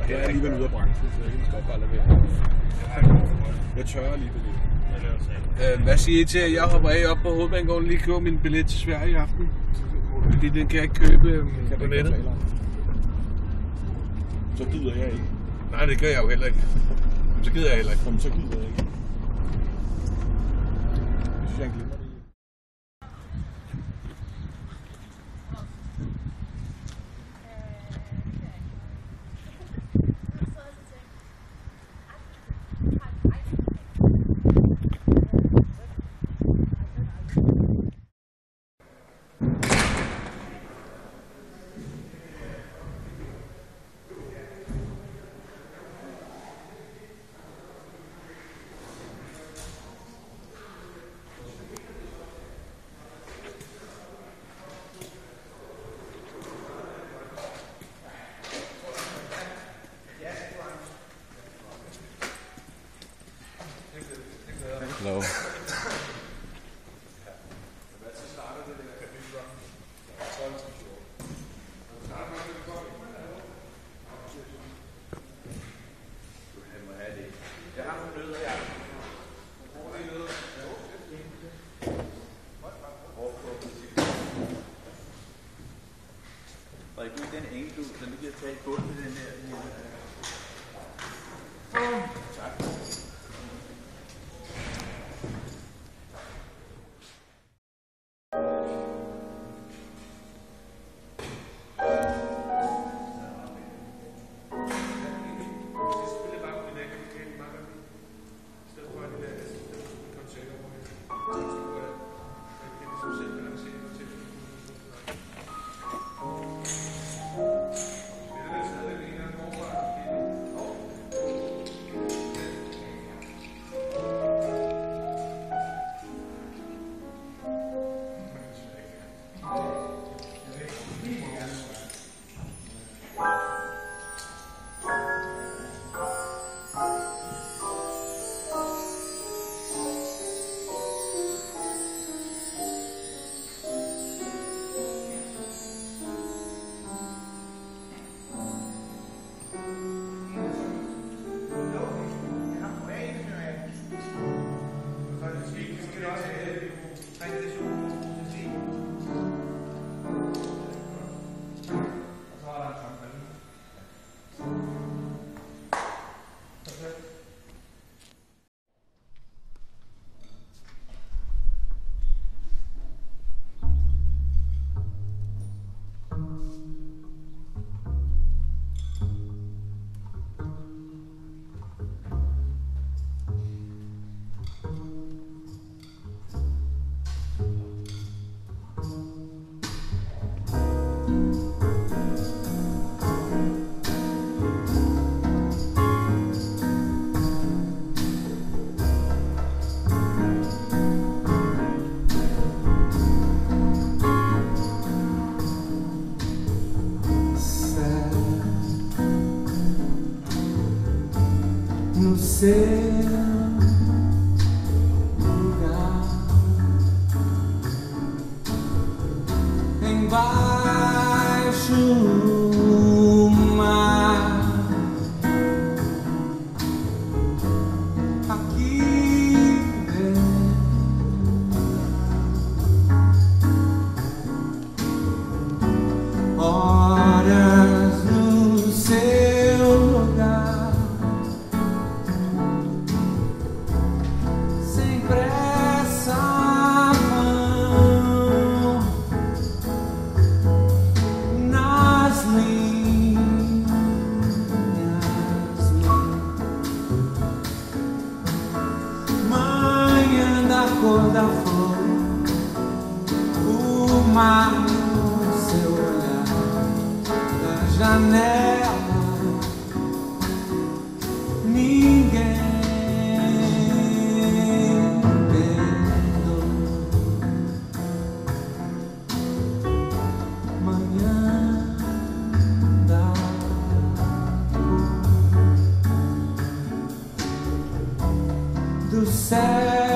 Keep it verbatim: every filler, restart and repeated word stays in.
Jeg er alligevel ude af branchen, så jeg kan godt bare lade være. Jeg tørrer lige billet. Øh, hvad siger I til, at jeg hopper af op på Hovedbanegården lige køber min billet til Sverige i aften? Fordi den kan jeg ikke købe øh, kan på nettet. Så gider jeg ikke. Nej, det gør jeg jo heller ikke. Så gider jeg heller ikke. Jamen, så gider jeg ikke. Det synes jeg, han glemmer det. Hello. Og ikke den enkelte, så du kan tage i bunden med den her. Tak. No seu lugar, embaixo do mar, aqui dentro, horas no seu lugar. Cor da flor, o mar no seu olhar, da janela, ninguém perdoa. Manhã da cor do céu.